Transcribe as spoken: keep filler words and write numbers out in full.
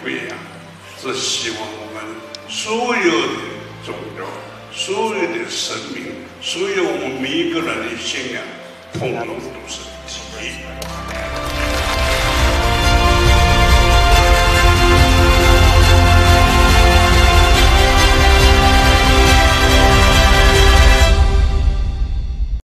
不一样，是希望我们所有的宗教、所有的生命、所有我们每一个人的信仰，通通都是一体。